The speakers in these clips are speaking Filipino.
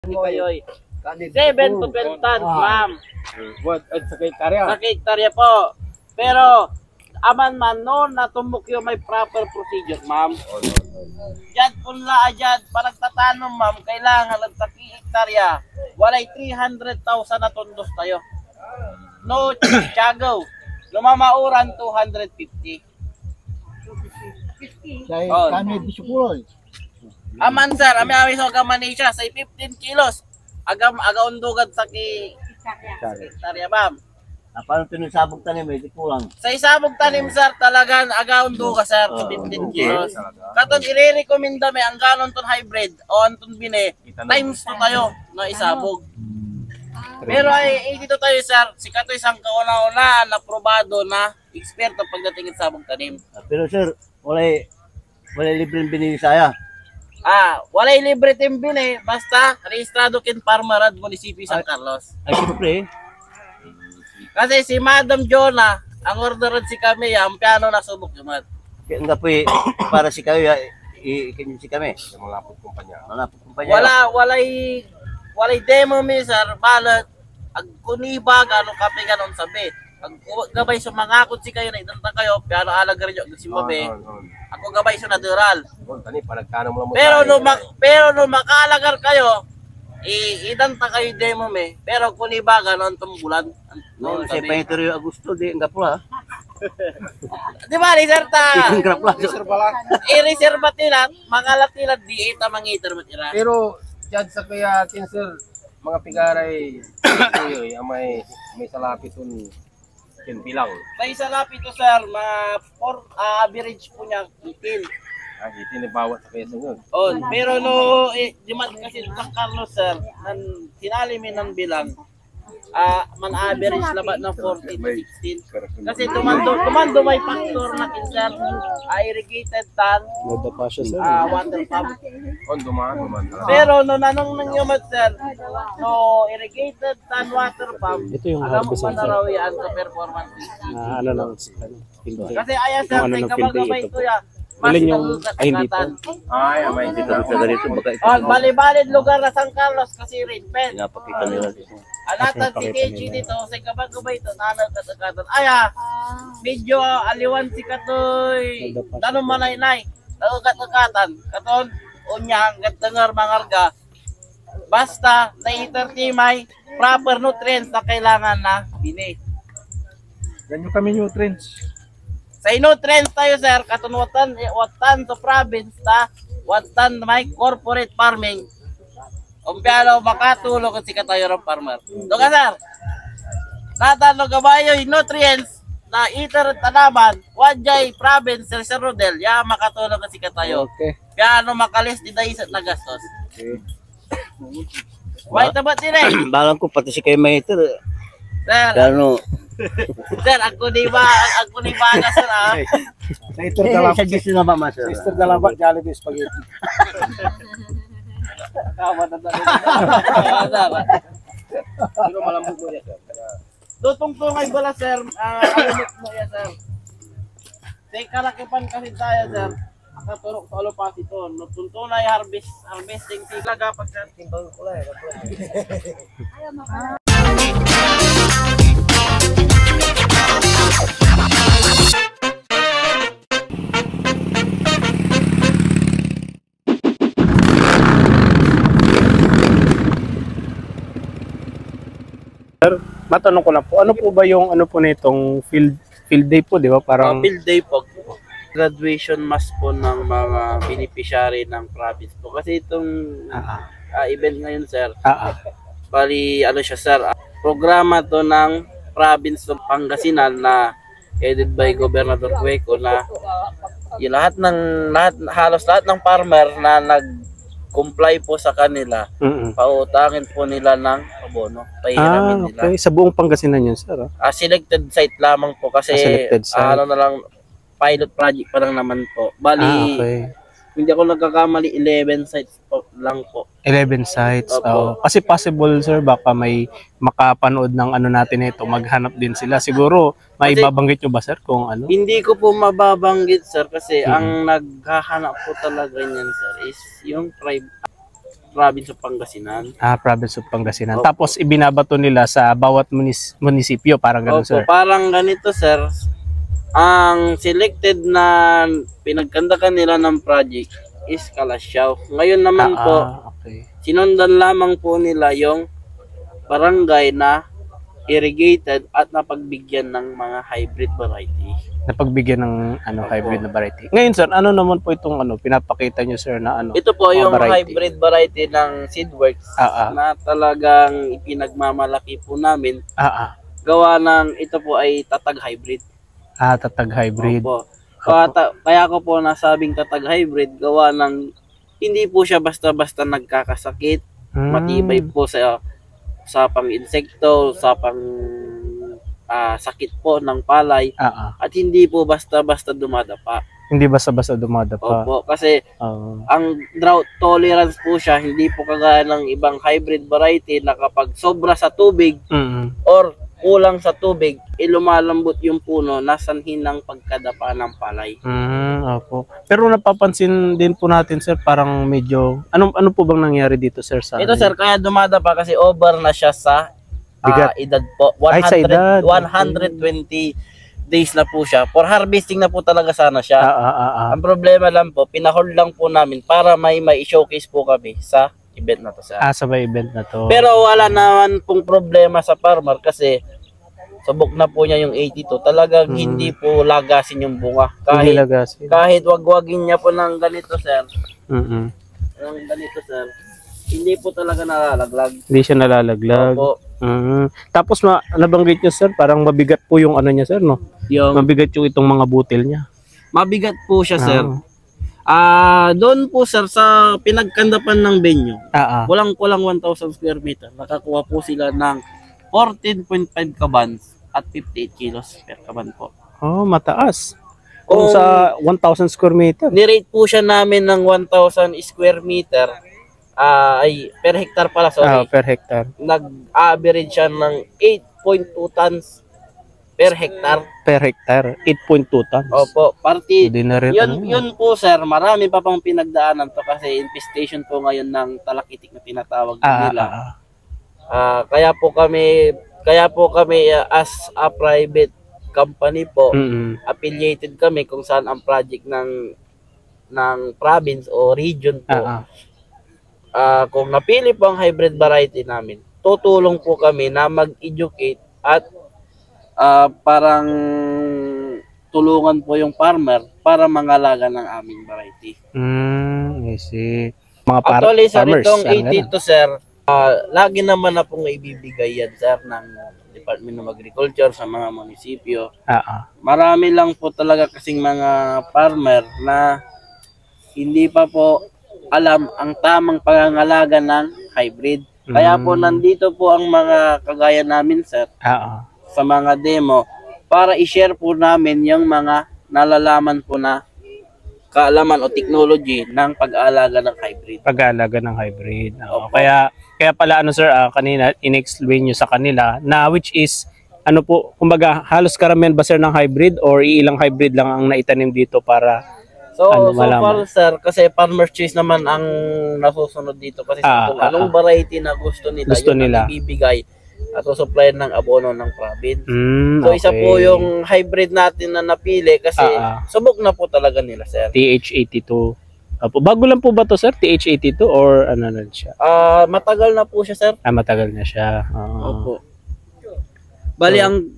Kayo'y 7 to 12 tons, ma'am. Sa hektarya? Sa hektarya po. Pero, aman man noon na tumukyo may proper procedure, ma'am. Diyan punla ajad, parang tatanong, ma'am, kailangan lang sa hektarya. Walay 300,000 na tundos tayo. No, Tiago. Lumamauran 250. Kami bisukuloy. Aman sir, ami so gamani siya sa 15 kilos. Agaundugad sa hektarya, ma'am. Paano tinusabog tanim eh, di kulang. Sa isabog tanim sir, talagang agaundo ka sir, 15 kilos. Katon i-recommenda may ang ganon ton hybrid o anton bine, times to tayo na isabog. Pero ay dito tayo sir, si kato isang kauna-una na probado na eksperto pagdating sa sabog tanim. Pero sir, walay libreng binili saya. Walay libre timbin basta rehistrado kin farmer at munisipyo San Carlos. Ay, siyempre eh. Kasi si Madam Jonah, ang orderan si kami, ang piano na subok jumat. Kaya nga po eh, para si kayo, ikinyo si kami. Malapot kumpanya. Malapot kumpanya. Walay demo mi sir, balat, ag kuniba, gano'ng kape, gano'ng sabi. Ag gabay sa mga akot si kayo, na idanta kayo, piano alaga rin yung simbabe. Ako gabay sa natural. Pero no makalagar kayo, idanta kayo demo me. Pero kuniba, gano'ng tumbulan. No, sa Painterio Augusto, di nga pula. Di ba, reserta? Reserva lang. I-reserva tila, makalat tila, di ita mangiter mo tila. Pero, dyan sa kaya, sir, mga pigaray, may salapiton bilang. Sa isa lapit to sir, average po niya 18. Hindi bawat sa peso yun. Pero di man kasi San Carlos sir, sinalimin ng bilang, man average labat ng 14 to 16. Kasi tumando may factor na kinsan, irrigated tan, water pump. Dumaan. Pero nanong nangyumat sir, irrigated tan water pump, ito yung alam mo harvest pa na raw yan sa performance. Kasi ayan sir, may kabagabay ito yan. Alin yung, hindi po. May Dito sa ganito, baka ito. Bali-balid lugar na San Carlos kasi rin, pen. Pinapakita nila dito. Alatan si KG dito, sa kabagabay ito, nanag katakatan. Medyo aliwan si Katoy. Tanong manay-nay, nagkatakatan. Katon, unyang, gatangar, mangarga. Basta, na-30 may proper nutrients na kailangan na bini. Ganyan kami nutrients. Sa nutrients tayo sir, katunwatan, watan to province ta, watan may corporate farming. Umpiano makatulong kasi katayo ng farmer. Doon ka sir, natano kabayo yung nutrients na iter tanaman, wajay province Sir Rodel, ya makatulong kasi katayo. Okay. Piano makalis di dahil sa nagastos. Okay. Why tabat din Balang ko, pati si kayo may ito. Sir, Gano? sir, ako ni ba na sir Sa ito dalawa. Suggest na ba, master? Sister dalawa, Jollibee spaghetti. Kawa na dali. Pero malambot mo yan, sir. Dutong-tungay bala sir, alimot mo yan sir. Say kalakipan kasi tayo sir. Akaturok sa alupas ito. Tuntunay harvesting talaga pag sir. Timbang kulay. Matanong ko na po, ano po ba yung ano po nitong field day po, di ba? Parang Field day po. Graduation mass po ng mga beneficiary ng province po. Kasi itong event ngayon sir, bali ano siya sir, programa to ng province ng Pangasinan na headed by Governor Cueco na yung halos lahat ng farmer na nag-comply po sa kanila, pautangin po nila ng abono, pahiramin nila. Okay. Sa buong Pangasinan yun, sir. Selected site lamang po kasi ano na lang, pilot project pa lang naman po. Bali, hindi ako nagkakamali, 11 sites po lang po. 11 sites. Kasi possible, sir, baka may makapanood ng ano natin ito, maghanap din sila. Siguro, may babanggit nyo ba, sir, kung ano? Hindi ko po mababanggit, sir, kasi ang naghahanap po talaga niyan, sir, is yung province of Pangasinan. Province of Pangasinan. Opo. Tapos ibinabato nila sa bawat munisipyo, parang ganun, Opo, sir. parang ganito sir, ang selected na pinagkandakan nila ng project is Kalasyaw. Ngayon naman po, Okay. sinundan lamang po nila yung barangay na irrigated at napagbigyan ng mga hybrid variety. Napagbigyan ng Opo. hybrid na variety. Ngayon, sir, ano naman po itong pinapakita nyo, sir, na Ito po yung variety. hybrid variety ng Seedworks na talagang ipinagmamalaki po namin. Gawa ng ito po ay tatag hybrid. Tatag hybrid. Opo. Kaya ko po nasabing tatag hybrid gawa ng hindi po siya basta-basta nagkakasakit. Matibay po sa pang-insekto, sa sakit po ng palay. At hindi po basta-basta dumadapa. Hindi basta-basta dumadapa. Opo, kasi ang drought tolerance po siya, hindi po kagaya ng ibang hybrid variety na kapag sobra sa tubig or kulang sa tubig, lumalambot yung puno na sanhin ng pagkadapa ng palay. Opo. Pero napapansin din po natin, sir, parang medyo ano po bang nangyari dito, sir, sa Ito sir, kaya dumadapa kasi over na siya sa bigat. edad po. Ay, sa edad. 120 days na po siya. For harvesting na po talaga sana siya. Ang problema lang po, pinahold lang po namin para may showcase po kami sa event na to, sir. Sa may event na to. Pero wala naman pong problema sa farmer kasi subok na po niya yung 82. Talagang hindi po lagasin yung bunga. Kahit wagwagin niya po ng ganito, sir. Ng ganito, sir. Hindi po talaga nalalaglag. Hindi siya nalalaglag. Opo. Tapos nabanggit niyo, sir, parang mabigat po yung ano niya, sir, no? Mabigat yung itong mga butil niya. Mabigat po siya, sir. Doon po, sir, sa pinagkandapan ng venue, kulang-kulang 1,000 square meter. Nakakuha po sila ng 14.5 kabans at 58 kilos per kaban po. Mataas. Kung sa 1,000 square meter. Nirate po siya namin ng 1,000 square meter. Per hectare pala, sorry. Per hectare. Nag-average siya ng 8.2 tons per hectare. Per hectare, 8.2 tons. Opo, Hindi na rin, yun po, sir, marami pa pang pinagdaanan to kasi infestation po ngayon ng talakitik na tinatawag nila. Kaya po kami as a private company po, affiliated kami kung saan ang project ng province o region po. Kung napili po ang hybrid variety namin, tutulong po kami na mag-educate at parang tulungan po yung farmer para mangalaga ng aming variety. I see. Actually, sir, farmers, itong 82, sir, lagi naman na pong ibibigay yan, sir, ng Department of Agriculture sa mga munisipyo. Marami lang po talaga kasing mga farmer na hindi pa po alam ang tamang pangangalaga ng hybrid. Kaya po nandito po ang mga kagaya namin, sir, sa mga demo para i-share po namin yung mga nalalaman po na kaalaman o technology ng pag-aalaga ng hybrid. Pag-aalaga ng hybrid. Kaya pala sir, kanina in-explain nyo sa kanila na which is kumbaga halos karamihan ba, sir, ng hybrid or ilang hybrid lang ang naitanim dito para so far, sir, kasi farmer's choice naman ang nasusunod dito kasi kung anong variety na gusto nila, ang ibibigay at supply ng abono ng province. So isa po yung hybrid natin na napili kasi subok na po talaga nila, sir. TH82. Bago lang po ba to, sir? TH82 or ano na siya? Matagal na po siya, sir. Matagal na siya. Opo. Bali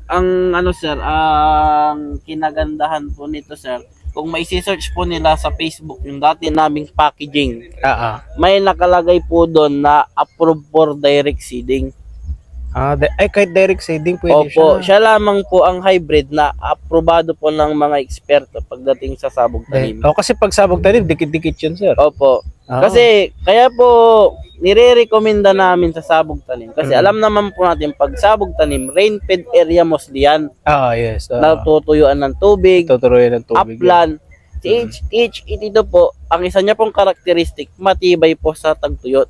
sir, ang kinagandahan po nito, sir, kung may search po nila sa Facebook yung dati naming packaging, may nakalagay po doon na approved for direct seeding. Kahit direct seeding pwede siya. Opo, siya lamang po ang hybrid na aprobado po ng mga eksperto pagdating sa sabog tanim. Kasi pag sabog tanim, dikit-dikit yun, sir. Opo. Kasi kaya po nire-recommenda namin sa sabog tanim kasi alam naman po natin pag sabog tanim, rain-fed area mostly yan. Yes. Natutuyuan ng tubig, upland. TH82 po, ang isa niya pong karakteristik, matibay po sa tagtuyot.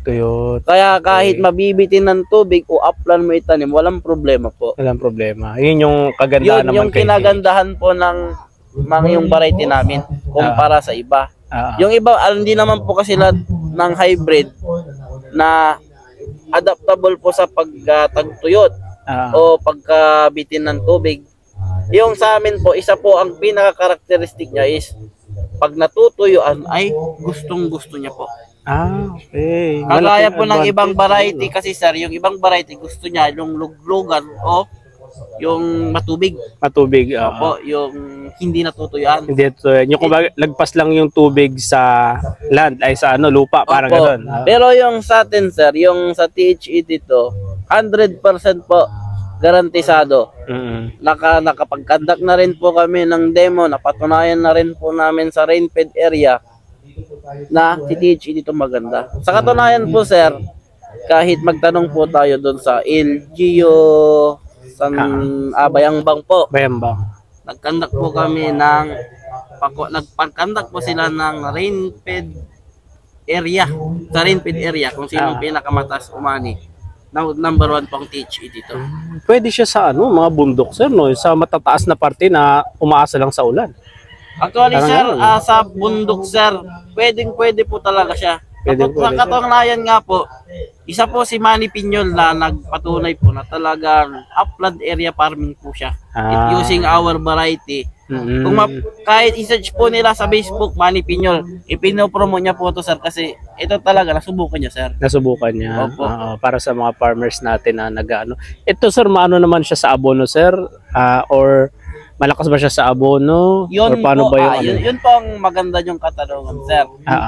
Kaya kahit mabibitin ng tubig o upland mo itanim, walang problema po. Walang problema. Yun yung kagandahan naman. Yung kinagandahan po ng yung variety namin kumpara sa iba. Yung iba, hindi naman po kasi ng hybrid na adaptable po sa pagtagtuyot o pagkabitin ng tubig. Yung sa amin po, isa po ang pinaka-characteristic niya is pag natutuyuan ay gustong-gusto niya po. Okay. Kagaya po ng ibang variety kasi sir, yung ibang variety gusto niya yung luglugan o yung matubig. Matubig. Opo, yung hindi natutuyuan. Hindi ito. Yung kumbaga, lagpas lang yung tubig sa land, ay sa lupa, parang Opo. gano'n. Pero yung sa atin sir, yung sa THE dito, 100% po garantisado. Nakapag-conduct na rin po kami ng demo, napatunayan na rin po namin sa rain-fed area na si THE dito maganda. Sa katunayan po sir, kahit magtanong po tayo doon sa LGU, Bayambang po. Bayambang. Nag-conduct po kami ng nagpa-conduct po sila ng rain-fed area. Sa rain-fed area kung sinong pinakamataas umani. Number 1 pong THE dito. Pwede siya sa mga bundok sir, no? Sa matataas na parte na umaasa lang sa ulan. Actually sir, sa bundok sir, pwede po talaga siya. Sa katunayan nga po, isa po si Manny Piñol na nagpatunay po na talagang upland area farming po siya. Using our variety. Kung kahit i-search po nila sa Facebook, Manny Piñol, ipinopromo niya po to sir kasi ito talaga nasubukan niya sir. Nasubukan niya. Para sa mga farmers natin na nag-ano. Ito sir, maano naman siya sa abono sir? Or malakas ba siya sa abono? Yun or paano po, ba yung yun po ang maganda yung katanungan sir.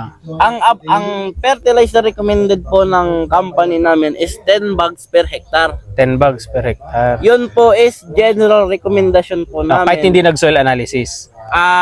Ang fertilizer recommended po ng company namin is 10 bags per hectare. 10 bags per hectare. Yun po is general recommendation po namin. Kahit hindi nag-soil analysis.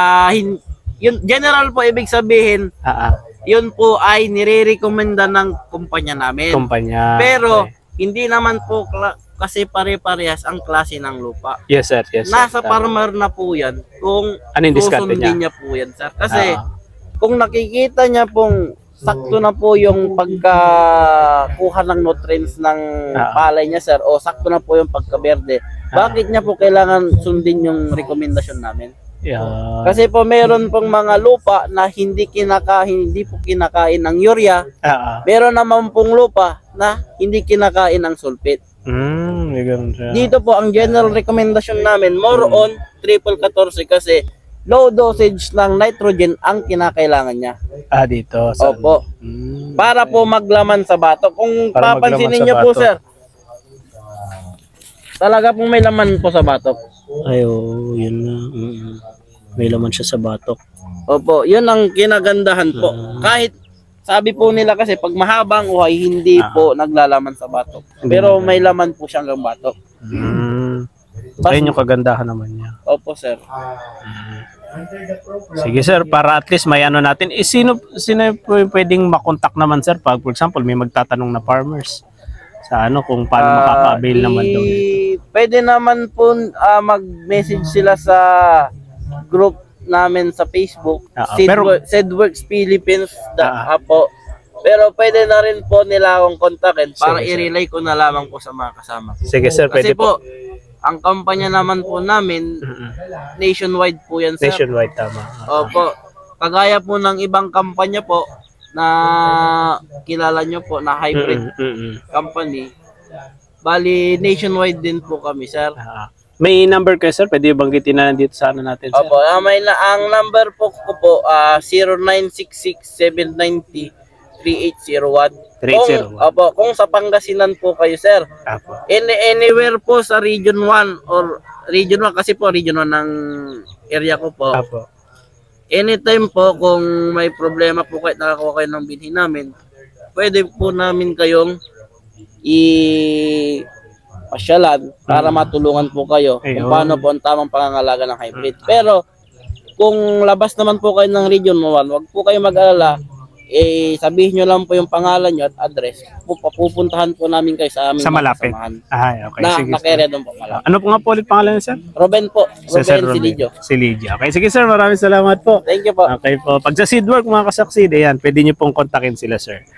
Yun general po ibig sabihin. Yun po ay nire-recommenda ng kumpanya namin. Pero hindi naman po kasi pare-parehas ang klase ng lupa. Yes sir, yes sir. Nasa farmer na po yan kung susundin niya po yan sir. Kasi kung nakikita niya pong sakto na po yung pagkakuha ng nutrients ng palay niya sir o sakto na po yung pagkaberde, bakit niya po kailangan sundin yung rekomendasyon namin? Kasi po meron pong mga lupa na hindi po kinakain ng urea. Meron naman pong lupa na hindi kinakain ng sulfate. Dito po ang general recommendation namin more on 14-14 kasi low dosage ng nitrogen ang kinakailangan niya. Dito. Opo. Para po maglaman sa batok. Kung papansinin niyo po sir, talaga pong may laman po sa batok. Yun na. May laman siya sa batok. Opo, yun ang kinagandahan po. Kahit sabi po nila kasi pag mahabang uhay, hindi po naglalaman sa batok. Pero may laman po siyang batok. Ayun yung kagandahan naman niya. Opo, sir. Sige, sir. Para at least may ano natin. Sino po yung pwedeng makontak naman, sir? Pag, for example, may magtatanong na farmers sa kung paano makaka-avail naman daw nito. Pwede naman po mag-message sila sa group namin sa Facebook, Seedworks Philippines po. Pero pwede na rin po nila akong kontakin para i-relay ko na lamang po sa mga kasama. Sige sir, kasi pwede po. Ang kampanya naman po namin, nationwide po yan sir. Nationwide, tama. Opo. Kagaya po ng ibang kampanya po na kilala nyo po na hybrid company. Bali, nationwide din po kami sir. May number kayo sir? Pwede banggitin na dito sa natin sir? Opo, ang number po ko po 0966-790-3801. Kung sa Pangasinan po kayo sir. Anywhere po sa Region 1 or Region 1 kasi po Region 1 ng area ko po. Anytime po kung may problema po kahit nakakuha kayo ng binhi namin, pwede po namin kayong pasyalan para matulungan po kayo kung paano po ang tamang pangangalaga ng hybrid. Pero kung labas naman po kayo ng Region 1, wag po kayo mag-alala. Sabihin nyo lang po yung pangalan nyo at address. Pupuntahan po namin kayo sa aming malapit. Okay. Nakere doon po malapit. Ano po nga po ulit pangalan niyo, sir? Ruben po. Ruben Silidjo. Silidjo. Okay, sige sir, maraming salamat po. Thank you po. Okay po. Pag sa Seedwork mga kasaksi, ayan, pwede nyo pong kontakin sila sir.